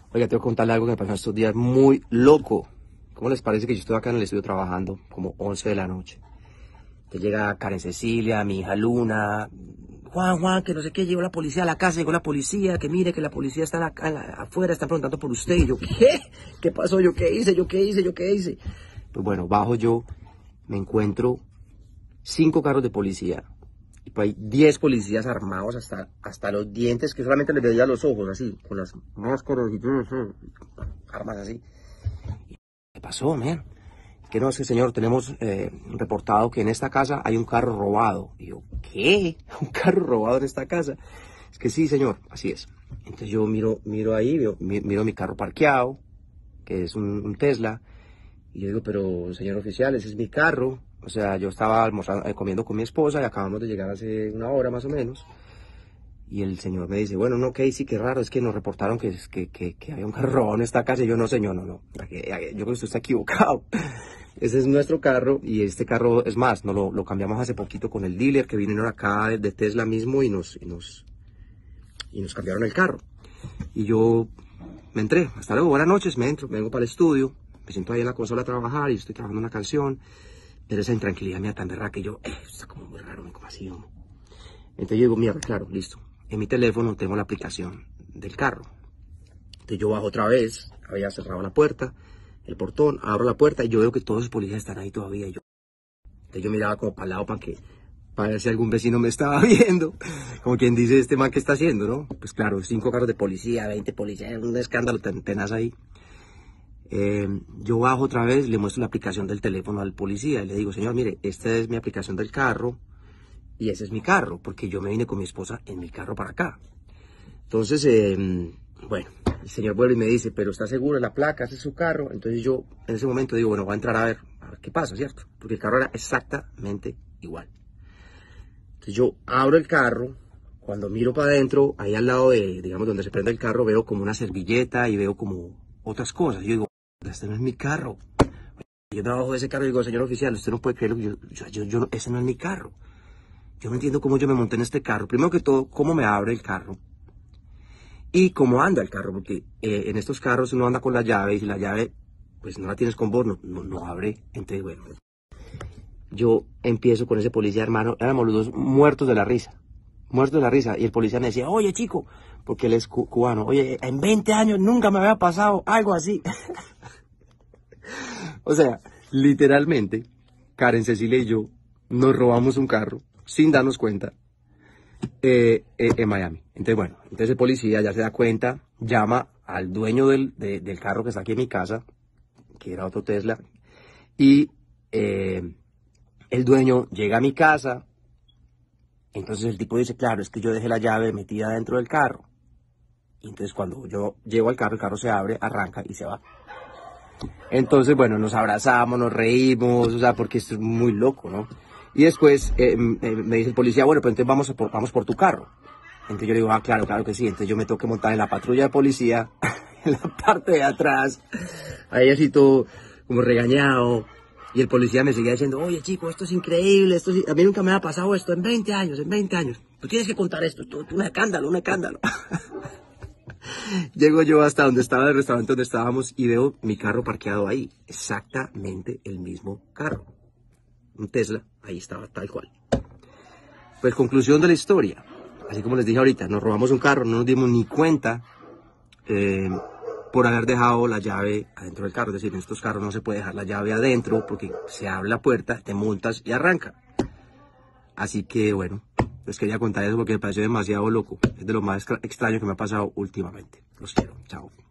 Oiga, tengo que contarle algo que me pasó estos días muy loco. ¿Cómo les parece que yo estoy acá en el estudio trabajando como 11 de la noche? Te llega Karen Cecilia, mi hija Luna, Juan, que no sé qué, llegó la policía a la casa, llegó la policía, que mire que la policía está afuera, está preguntando por usted. Y yo, ¿qué? ¿Qué pasó? ¿Yo qué hice? Pues bueno, bajo yo, me encuentro 5 carros de policía. Y pues hay 10 policías armados hasta los dientes, que solamente les veía los ojos así, con las máscaras y armas así. ¿Qué pasó, man? Que no, es que señor, tenemos reportado que en esta casa hay un carro robado. Y yo, ¿qué? ¿Un carro robado en esta casa? Es que sí, señor, así es. Entonces yo miro ahí, miro mi carro parqueado, que es un Tesla. Y yo digo, pero señor oficial, ese es mi carro. O sea, yo estaba almorzando, comiendo con mi esposa y acabamos de llegar hace una hora más o menos. Y el señor me dice, bueno, no, sí, qué raro, es que nos reportaron que había un carro robado en esta casa. Y yo, no, señor, no. Yo creo que usted está equivocado. Ese es nuestro carro y este carro, es más, lo cambiamos hace poquito con el dealer que vinieron acá de Tesla mismo y nos cambiaron el carro. Y yo me entré, hasta luego, buenas noches, me vengo para el estudio, me siento ahí en la consola a trabajar y estoy trabajando una canción, pero esa intranquilidad mía tan berraca que yo, está como muy raro, como así, hombre. Entonces yo digo, mira, claro, listo, en mi teléfono tengo la aplicación del carro. Entonces yo bajo otra vez, había cerrado la puerta, el portón, abro la puerta y yo veo que todos los policías están ahí todavía. Entonces yo miraba como para el lado para ver si algún vecino me estaba viendo. Como quien dice, este man, ¿qué está haciendo, no? Pues claro, 5 carros de policía, 20 policías, un escándalo tenaz ahí. Yo bajo otra vez, le muestro la aplicación del teléfono al policía y le digo, señor, mire, esta es mi aplicación del carro y ese es mi carro, porque yo me vine con mi esposa en mi carro para acá. Entonces, bueno, el señor vuelve y me dice, pero ¿está seguro de la placa? ¿Ese es su carro? Entonces yo en ese momento digo, bueno, voy a entrar a ver qué pasa, ¿cierto? Porque el carro era exactamente igual. Entonces yo abro el carro, cuando miro para adentro, ahí al lado de, digamos, donde se prende el carro, veo como una servilleta y veo como otras cosas. Yo digo, este no es mi carro. Yo me bajo de ese carro y digo, señor oficial, usted no puede creerlo, ese no es mi carro. Yo no entiendo cómo yo me monté en este carro. Primero que todo, cómo me abre el carro. Y cómo anda el carro, porque en estos carros uno anda con la llave y si la llave pues no la tienes con vos, no abre. Entonces, bueno, yo empiezo con ese policía, hermano, éramos los dos muertos de la risa, y el policía me decía, oye chico, porque él es cubano, oye, en 20 años nunca me había pasado algo así. O sea, literalmente, Karen Cecilia y yo nos robamos un carro sin darnos cuenta. En Miami. Entonces, bueno, entonces el policía ya se da cuenta, llama al dueño del carro que está aquí en mi casa, que era otro Tesla, y el dueño llega a mi casa. Entonces el tipo dice, claro, es que yo dejé la llave metida dentro del carro. Y entonces cuando yo llego al carro, el carro se abre, arranca y se va. Entonces, bueno, nos abrazamos, nos reímos, o sea, porque esto es muy loco, ¿no? Y después me dice el policía, bueno, pues entonces vamos por tu carro. Entonces yo le digo, claro que sí. Entonces yo me tengo que montar en la patrulla de policía, en la parte de atrás, ahí así todo como regañado. Y el policía me seguía diciendo, oye chico, esto es increíble, a mí nunca me ha pasado esto en 20 años. Tú tienes que contar esto, un escándalo. Llego yo hasta donde estaba el restaurante donde estábamos y veo mi carro parqueado ahí, exactamente el mismo carro. Un Tesla, ahí estaba tal cual. Pues conclusión de la historia, así como les dije ahorita, nos robamos un carro, no nos dimos ni cuenta por haber dejado la llave adentro del carro. Es decir, en estos carros no se puede dejar la llave adentro porque se abre la puerta, te montas y arranca. Así que bueno, les quería contar eso porque me pareció demasiado loco. Es de lo más extraño que me ha pasado últimamente. Los quiero, chao.